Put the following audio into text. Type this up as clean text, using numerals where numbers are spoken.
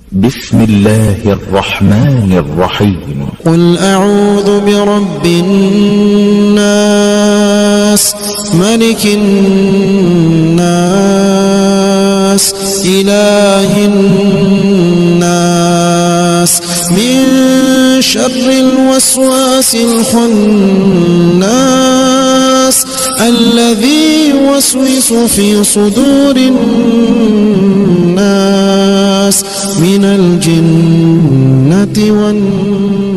بسم الله الرحمن الرحيم. قل أعوذ برب الناس ملك الناس إله الناس من شر الوسواس الخناس الذي يوسوس في صدور الناس من الجنة والناس.